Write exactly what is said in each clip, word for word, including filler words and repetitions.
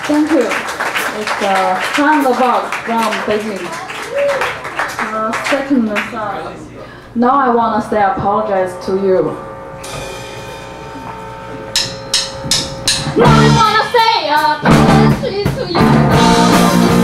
Thank you. It's uh, Sound About from Beijing. Uh, second song. Now I want to say apologize to you. Now I want to say apology to you.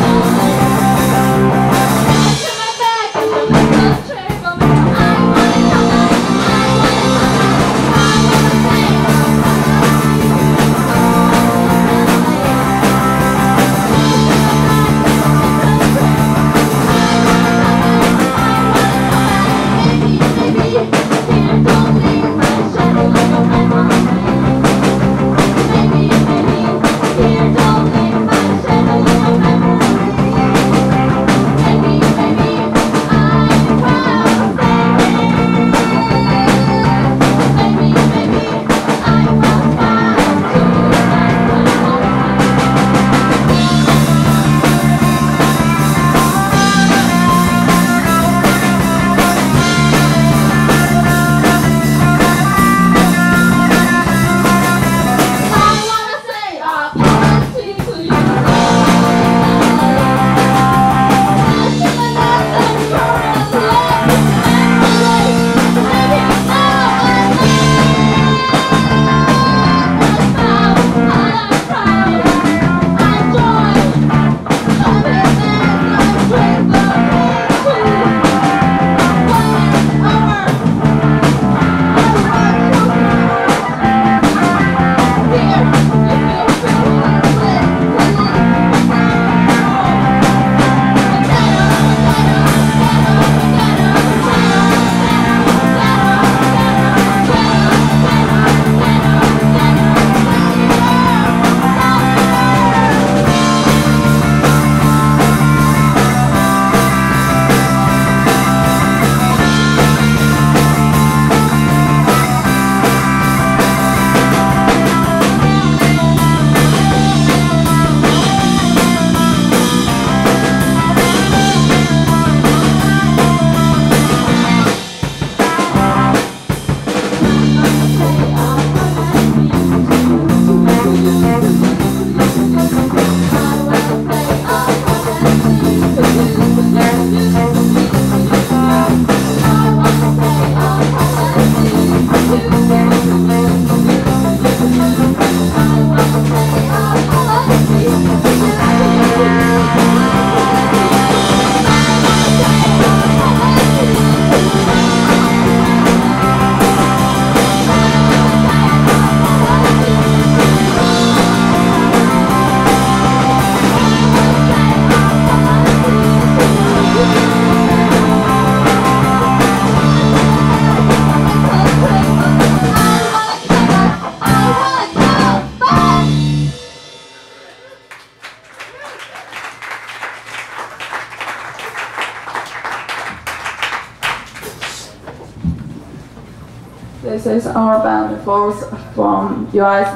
This is our band force from U S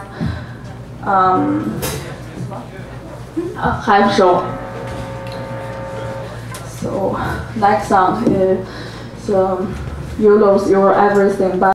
um, uh, Hype Show. So next song is um, You Lose Your Everything.